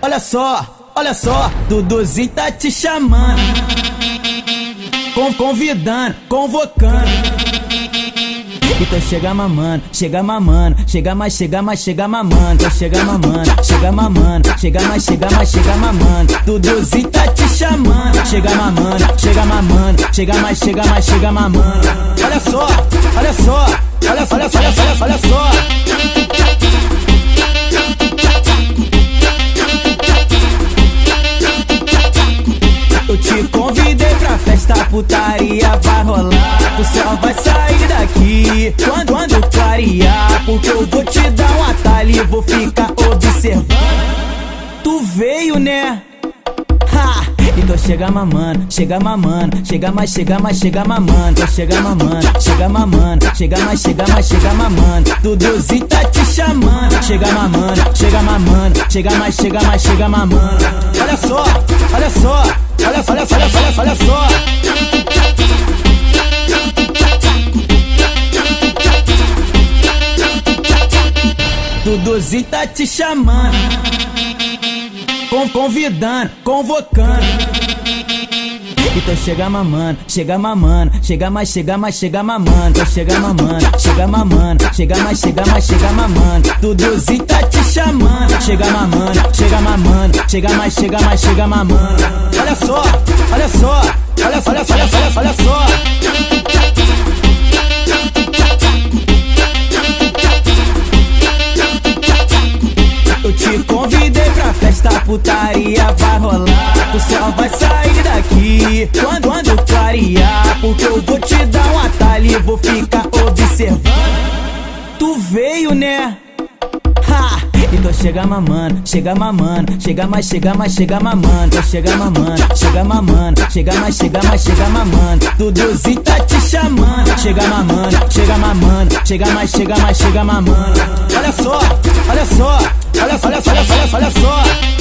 olha só, Duduzinho tá te chamando, convidando, convocando. Então chega mamando, chega mamando, chega mais, chega mamando. Então chega mamando, chega mamando, chega mais, chega mamando. Duduzinho tá te chamando, chega mamando, chega mamando, chega mais, chega mamando. Olha só, olha só, olha só, olha só, olha só, olha só. Eu te convidei pra festa, a putaria vai rolar. O céu vai sair daqui quando clarear, porque eu vou te dar um atalho e vou ficar observando. Tu veio, né? Ha! Então chega mamando, chega mamando, chega mais, chega mamando. Então chega mamando, chega mamando, chega mais, chega mamando. Duduzinho tá te chamando, chega mamando, chega mamando, chega mais, chega mamando. Olha só, olha só, olha só, olha só, olha só, olha só. Duduzinho tá te chamando, convidando, convocando. Então chega mamando, chega mamando, chega mais, chega mamando. Então chega mamando, chega mamando, chega mais, chega mamando. Duduzinho tá te chamando, chega mamando, chega mamando, chega mais, chega mamando. Olha só, olha só, olha só, olha só, olha só, olha só. Eu te convidei pra festa, a putaria vai rolar. O céu vai sair daqui quando clarear, porque eu vou te dar um atalho e vou ficar observando. Tu veio, né? Ha! Então chega mamando, chega mamando, chega mais, chega mamando. Então chega mamando, chega mamando, chega mais, chega mamando. Duduzinho tá te chamando, chega mamando, chega mamando, chega mais, chega mamando. Olha só, olha só, olha só, olha só, olha só, olha só.